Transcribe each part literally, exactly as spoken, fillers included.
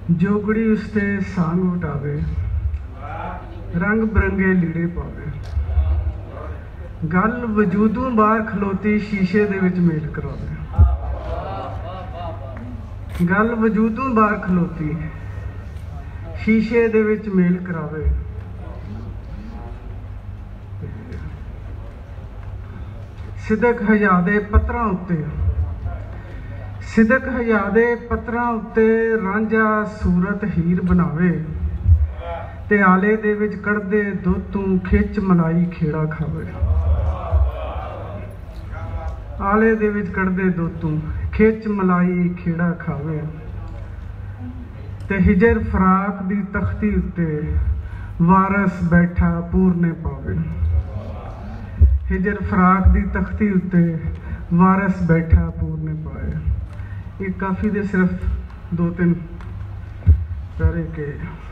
जोगड़ी उसते सांग उठावे, रंग बिरंगे लीड़े पावे, गल वजूदों बाहर खलोती शीशे दे विच मेल करावे। गल वजूदों बाहर खलोती शीशे दे विच मेल करावे। सिदक हजादे पत्थरां उत्ते सिदक हजादे पत्थरां उत्ते रांझा सूरत हीर बनावे ते आले दे विच कढ़दे दुध तों खिच मलाई खेड़ा खावे। आले दे विच कढ़दे दुध तों खिच मलाई खेड़ा खावे ते हिजर फराक दी तख्ती उत्ते वारस बैठा पूरने पावे। हिजर फराक दी तख्ती उत्ते वारस बैठा पूरने पाए। ये काफ़ी दे सिर्फ दो तीन प्यारे के।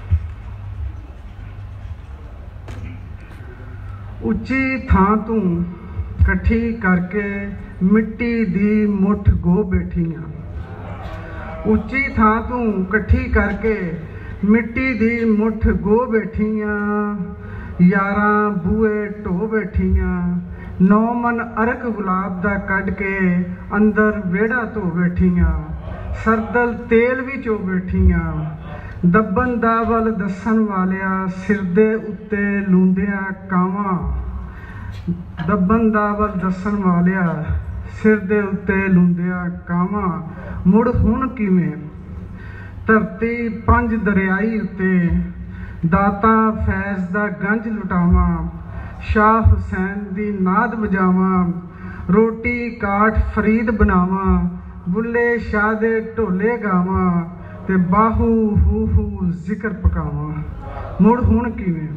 उच्ची थां तू कट्ठी करके मिट्टी दी मुठ गो बैठियां। उच्ची थां तू कट्ठी करके मिट्टी दी मुठ गो बैठियां। यारां बूए ढो बैठियां। नौ मन अरक गुलाब दा कढ़ के अंदर वेड़ा धो बैठियां। सरदल तेल भी चो बैठियां। दब्बन दा वल दसन वालिया सिर दे उत्ते लूंदियां कावां। दब्बन दा वल दसन वालिया सिर दे उत्ते लूंदियां कावां। मुड़ हुण किवें धरती पंज दरियाई उत्ते दाता फैज़ दा गंज लुटावां। शाह हुसैन दी नाद बजावां। रोटी काठ फरीद बनावां। बुल्ले शाह दे ढोले गावां ते बाहू हू हू जिक्र पकावां। मुड़ हुण किवें।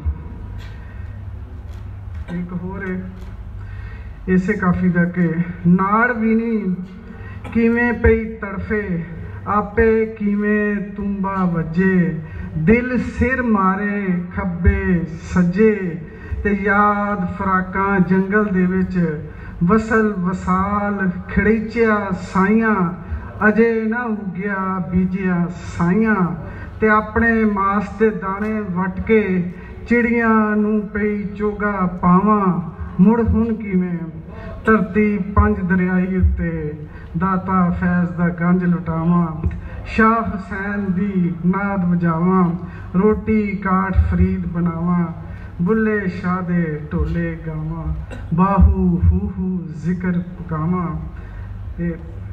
एक होर इसे काफी दा के नाड़ भी नहीं किवें पई तड़फे आपे किवें तुम्बा वजे। दिल सिर मारे खब्बे सज्जे ते याद फराकां जंगल दे विच वसल वसाल खड़ीचिया साइयां। अजे ना उग्या बीजिया साइयां ते अपने मास दे दाने वट के चिड़ियां नूं पई चोगा पावां। मुड़ हुण किवें धरती पंज दरियाई उत्ते दाता फैज़ दा गंज लुटावां। शाह हुसैन दी नाद बजावां। रोटी काठ फरीद बनावां। बुल्ले शाह दे ढोले गावां। बाहू हू हू जिक्र पकावां। ते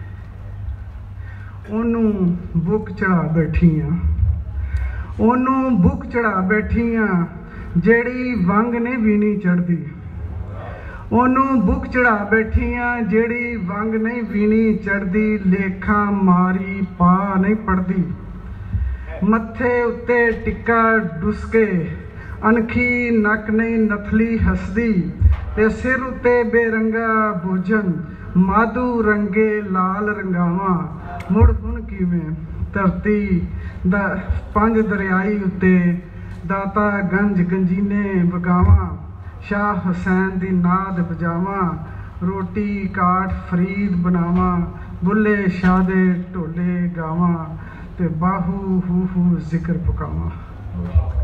ओनू बुक चढ़ा बैठियां। ओनू बुक चढ़ा बैठियां जेड़ी वंग ने भी नहीं चढ़दी। ओनू बुक चढ़ा बैठियां जेड़ी वंग नहीं वीणी चढ़दी। लेखा मारी पा नहीं पढ़दी। मत्थे उत्ते टिक्का डुसके अनखी नक नहीं नथली हसदी। ते सिर उत्ते बेरंगा भोजन माधू रंगे लाल रंगावां। मुड़ हुण किवें धरती दा पंज दरियाई उत्ते दाता गंज गंजीने बगावां। शाह हुसैन दी नाद बजावां। रोटी काठ फरीद बनावां। बुल्ले शाह दे ढोले गावां ते बाहू हू हू जिक्र पकावां।